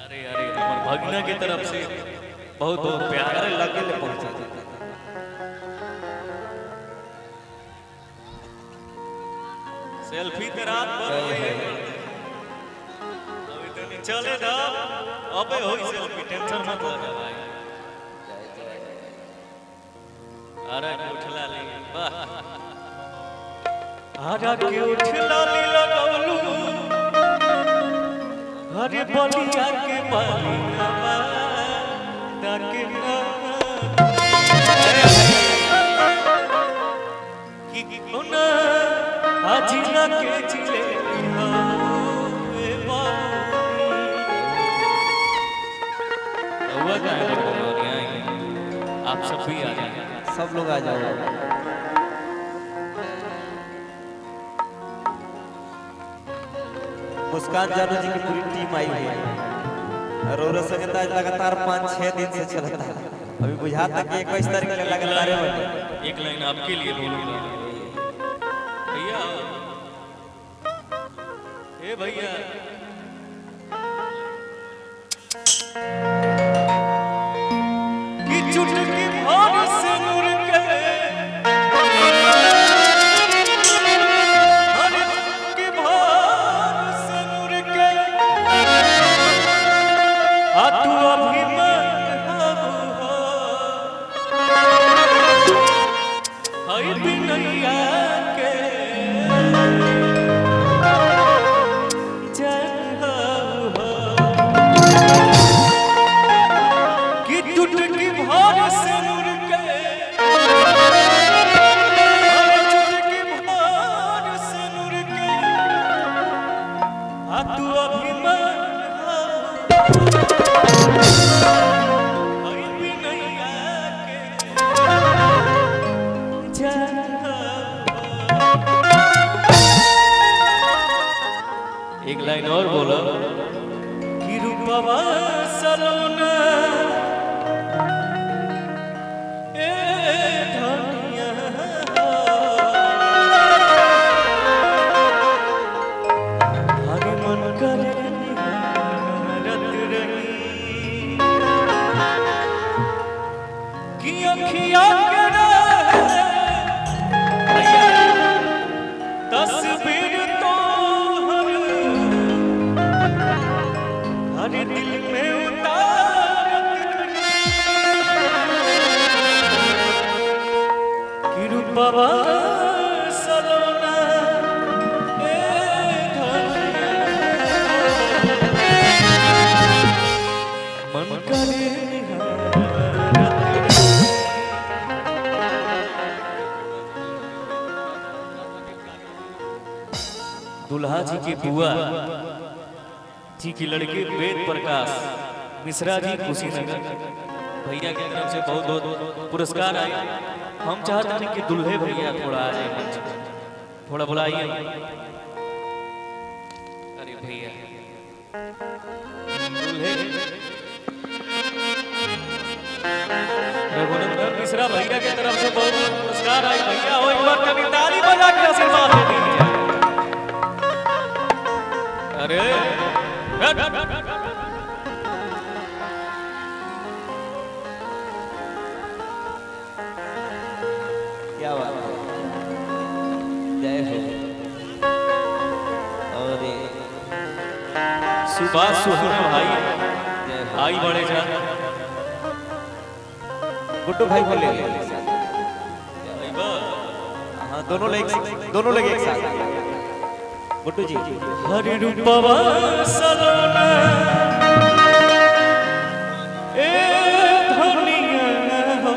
अरे अरे हमार भगना की तरफ से बहुत बहुत प्यार। अरे लगे ले पहुंचा सेल्फी ते रात भर होई अभी तो नहीं चले ना अबे होई सेल्फी टेंशन मत लगा भाई। अरे उठला ले वाह आजा के उठला ली लगौलू हरे बलिया के बाली नवा ताके ना कि कोना आज ना के चिले ए बाबू हुआ का है आप सब भी आ जाए सब लोग आ जाओ। मुस्कान जानू जी की पूरी टीम आई हुई है और रोरो संगीत आज लगातार 5-6 दिन से चलता है। अभी बुझाता कि 21 तारीख के लगातार है। एक लाइन आपके लिए बोलूंगा भैया ए भैया कि चुटकी भर से नूर के हर चुटकी भर से नूर के आ तू अभी हई बिनैया के कि चुटकी भर से नूर के चुटकी भर से नूर के आ तू अभिमान हई बिनैया के एक लाइन और बोलो कि रूपवा सलोना ए धनिया हर मन करे निहारत रही कि अखिया के तस्वीर तो हर दिल में उतारत कि रूपवा सलोना ए मन करे दुल्हा जी की बुआ जी की लड़के वेद प्रकाश मिश्रा जी कुशीनगर भैया की तरफ से बहुत बहुत पुरस्कार आए। हम चाहते हैं कि दुल्हे भैया थोड़ा आ जाए मंच पे, थोड़ा बुलाइए। अरे भैया दुल्हे रघुनंदन मिश्रा भैया की तरफ से बहुत बहुत पुरस्कार आए। भैया हो एक बार कभी ताली बजा के आशीर्वाद दे दीजिए। अरे क्या बात है, जय हो। और सुभाष सुहाना भाई आई बड़े जा गुड्डू भाई को ले हाँ दोनों लोग एक साथ गुड्डू जी हर रूपवा सलोना ए धनिया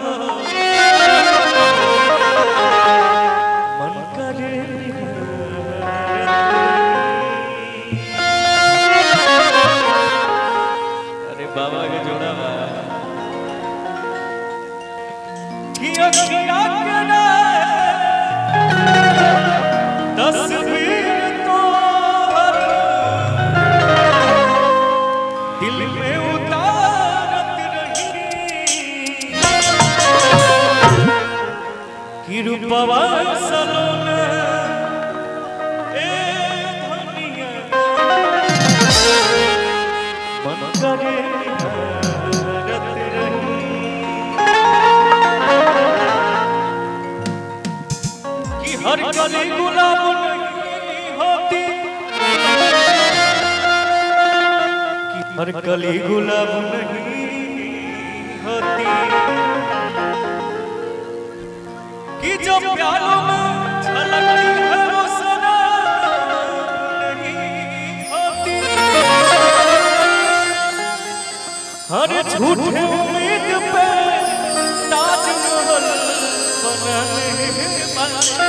मन करे अरे बाबा के जोड़ा कि अखिया के तस्वीर तो दिल में उतारत रही कि रूपवा सलोना ए धनिया मन करे निहारत रही कि हर कली गुलाब नहीं होती कि हर कली गुलाब नहीं होती कि जो प्यालों में छलकती है वो सदा नहीं होती हर झूठे उम्मीद पे ताजमहल बनाने वाले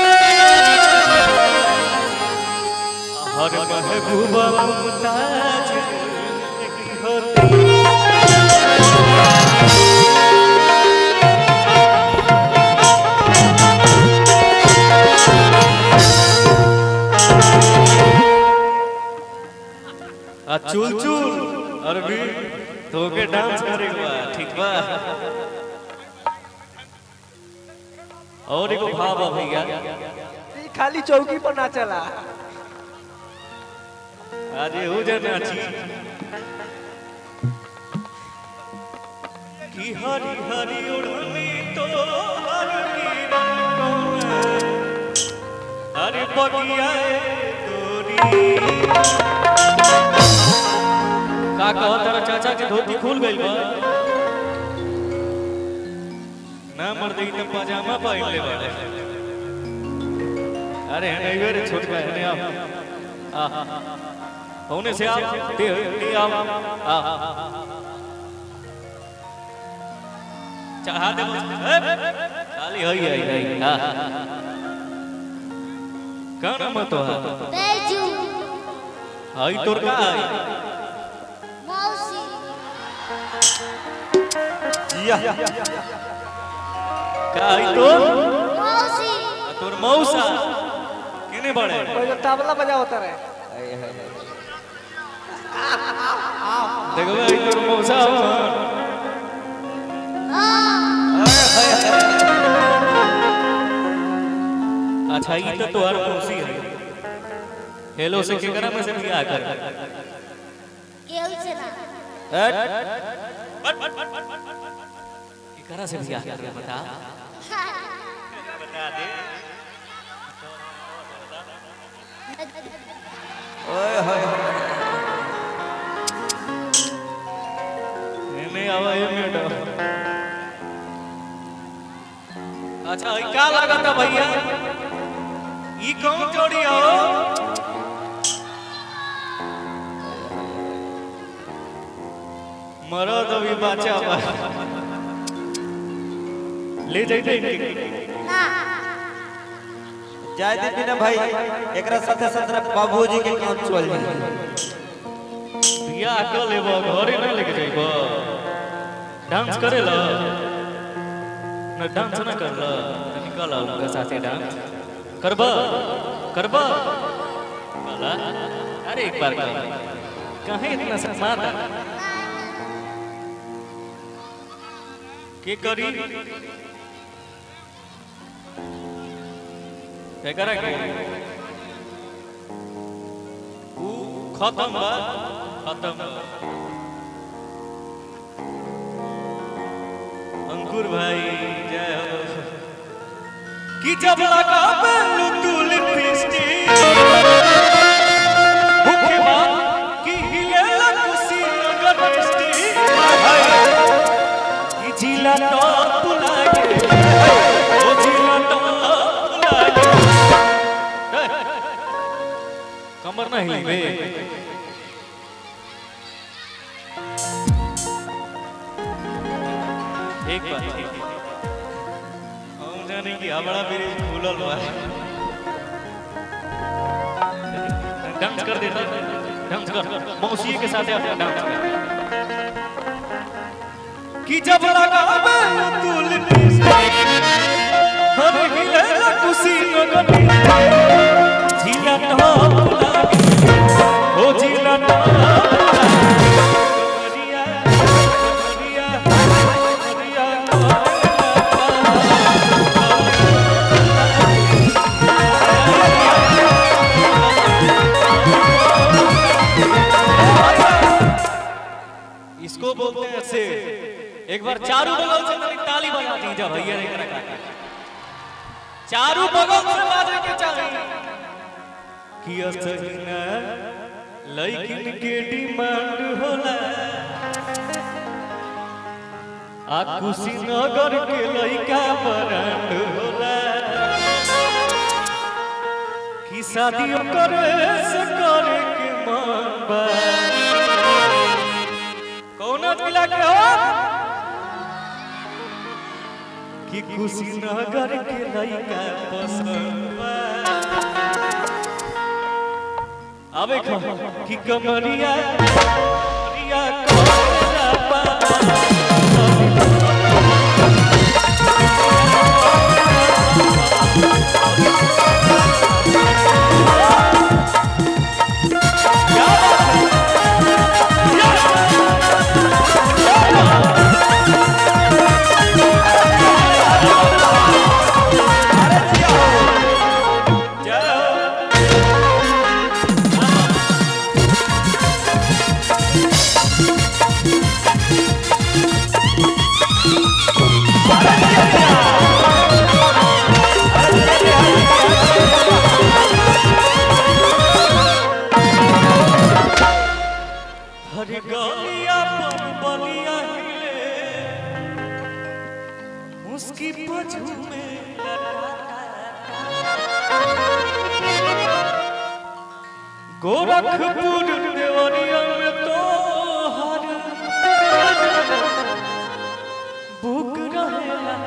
हर महबूबा मुमताज नहीं होती चुल चुल अरबी तो के डांस करेगा ठीक बा और एगो भाव भैया खाली चौकी पर ना चला आज हो जा नाची कि हरी हरी उड़नी तो हरी हरी बगिया गोरी का कहो तारा चाचा के धोती खुल गई बा ना मर्दी तो पजामा पहन ले वाले अरे नहीं रे छोटका है आप होने से आप दे आप चाहा दे खाली हई कौन मत हो तेजू हई तोर का है मौसी या का हई तो मौसी तोर मौसा केने बड़े पहले तबला बजावता रहे देखो हई तोर मौसा अच्छा ये तो तोहर मौसी है हेलो से केकरा में से बियाह कर केहू से ना केकरा से बियाह कर बता बता दे ओए होए नहीं आवा ये बेटा अच्छा ये क्या लगा था भैया ये कौन जोड़ी हो मरद अभी बचा बा ले जाइते ना जाय दे बिना भाई एकरा साथे साथे बाबूजी के काम चल जाई बियाह कर लेबो घरे ना लेके जाइबो डांस करेला ना डांस ना करला निकल उनके साथे डांस करबा करबा वाला अरे एक बार कर कहीं इतना शर्माता के करी क्या करा के वो खत्म बा खत्म बा। अंकुर भाई जय हो कि जब लगा बेलू तू लिपस्टिक भूखे मां की हिले कुसी नगर स्टिक कि जिला टॉप लागे ओ जिला टॉप लागे कमर ना हिली एक बात हम जाने कि हमारा ब्रिज खुलल बा डांस कर देता डांस कर मौसी के साथ अपना डांस कर कि जब लगावे तू लिपस्टिक हम हिले कुसी नगर झीला टॉप लागे ओ झीला टॉप इसको बोलते हैं से। एक बार चारों बगल से तनी ताली बजा दीजिए भैया ने करा चारों बगल से बाजे के चाहिए कि असहिना लइकिन के डिमांड होला आ कुशीनगर के लइका ब्रांड होला कि शादी करे से करे के मन बा कौन मिला के हो कि कुशीनगर के लइका पसंद बा अबे कि कमरिया कमरिया कोरा बा उसकी पजू में गोरखपुर देवरिया में तो हर बुक रहेला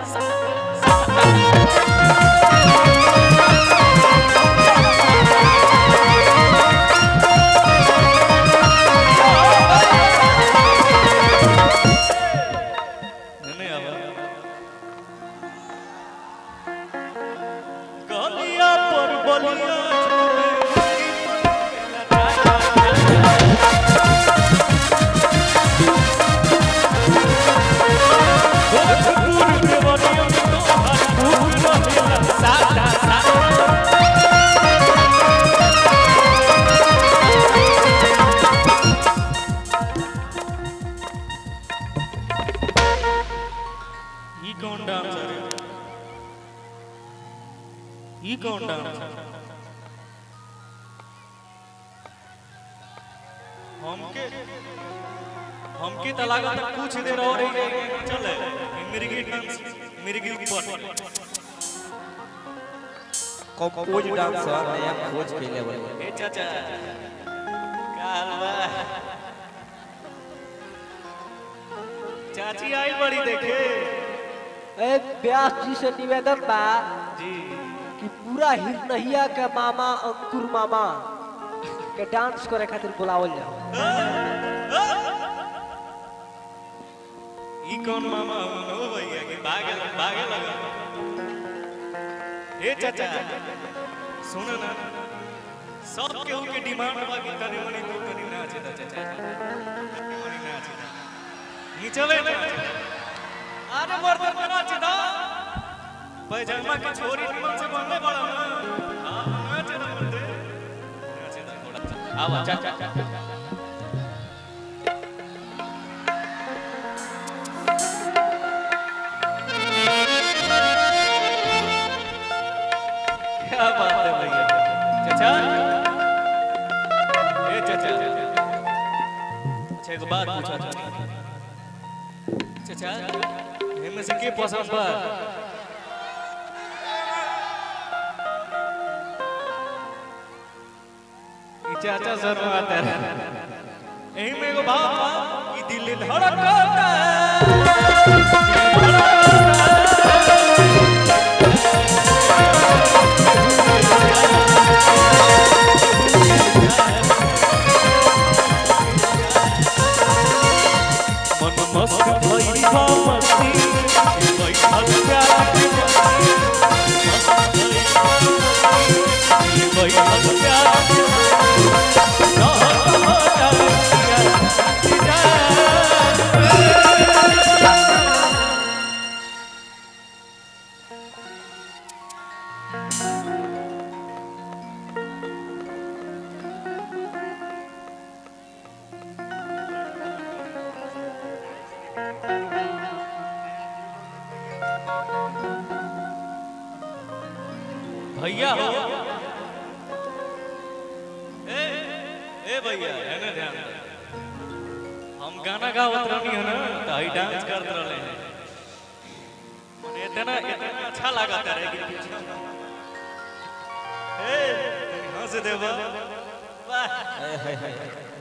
कौन डांस हमके तलागा तक कुछ देर और ही चले मिर्गी डांस मिर्गी ऊपर खोज डांस नया खोज केले बोले ए चाचा कालवा चाची आई बड़ी देखे ए व्यास जी से निवेदन बा जी कि पूरा हिरनहिया के मामा अंकुर मामा के डांस करे खातिर बुलावल जाओ ई कौन मामा हो भैया कि भागे भागे लगा ए चाचा सुन ना सब केहू के डिमांड बा कि तनी मनी तो तनी नाचे दा चाचा तनी मनी नाचे दा नीचवे ना अरे मर्द नाचे दा पैजामा की छोरी निमन से बनले बड़ा ना हां नाचे दा थोड़ा आवा चाचा क्या बात है भैया चाचा ए चाचा अच्छा एक बात पूछा था चाचा इनमें से के पसंद बा चाचा जरूर आता है यही में एगो भाव बा कि दिल धड़कता मन मस्त भई बा मस्ती बैठल प्यार के बैठल प्यार के भैया हो ए भैया है ना ध्यान दे। हम गाना गावत रहनी है ना तो ही डांस करते रहले हैं मने इतना अच्छा लागत है कि ए हंस देबा वाह